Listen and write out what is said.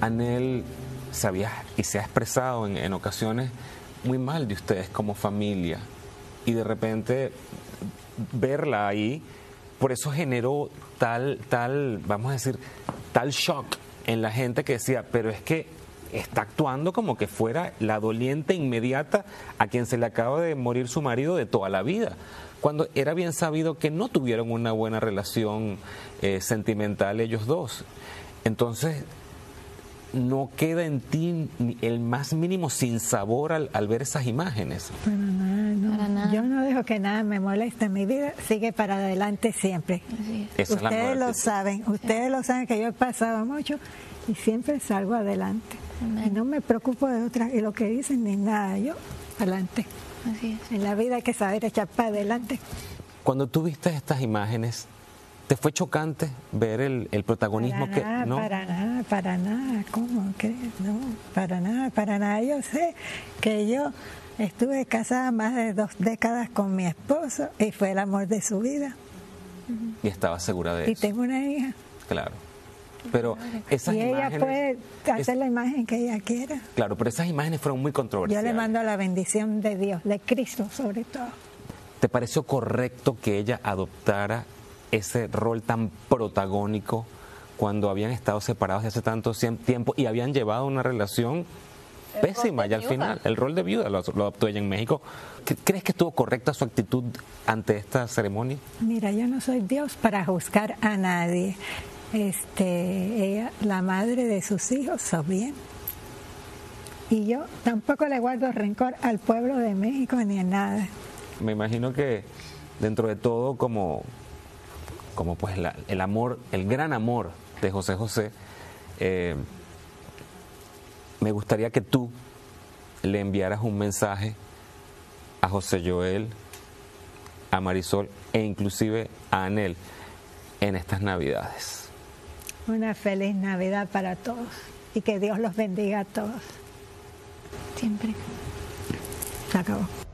Anel se ha expresado en ocasiones muy mal de ustedes como familia, y de repente verla ahí, por eso generó vamos a decir, tal shock en la gente que decía, pero es que está actuando como que fuera la doliente inmediata a quien se le acaba de morir su marido de toda la vida, cuando era bien sabido que no tuvieron una buena relación sentimental ellos dos. Entonces, no queda en ti ni el más mínimo sinsabor al ver esas imágenes. Para nada, no. Para nada. Yo no dejo que nada me moleste. Mi vida sigue para adelante siempre. Así es. Esa es la Ustedes mejor lo actitud. saben, ustedes lo saben que yo he pasado mucho y siempre salgo adelante. Amén. Y no me preocupo de otras y lo que dicen ni nada. Yo adelante. Así es. En la vida hay que saber echar para adelante. Cuando tú viste estas imágenes, ¿te fue chocante ver el protagonismo Para que nada, no? para nada, ¿cómo crees? No, para nada. Yo sé que yo estuve casada más de 2 décadas con mi esposo y fue el amor de su vida. Y estaba segura de Y eso. tengo una hija. Claro. Pero esas Y ella imágenes, puede hacer la imagen que ella quiera. claro, pero esas imágenes fueron muy Yo controversiales. le mando la bendición de Dios, de Cristo sobre todo. ¿Te pareció correcto que ella adoptara ese rol tan protagónico cuando habían estado separados desde hace tanto tiempo y habían llevado una relación pésima? Y al final, el rol de viuda lo adoptó ella en México. ¿Crees que estuvo correcta su actitud ante esta ceremonia? Mira, yo no soy Dios para juzgar a nadie. Ella, la madre de sus hijos, son bien. Y yo tampoco le guardo rencor al pueblo de México ni a nada. Me imagino que dentro de todo, como pues el amor, el gran amor de José José, me gustaría que tú le enviaras un mensaje a José Joel, a Marisol e inclusive a Anel en estas Navidades. Una feliz Navidad para todos y que Dios los bendiga a todos. Siempre. Se acabó.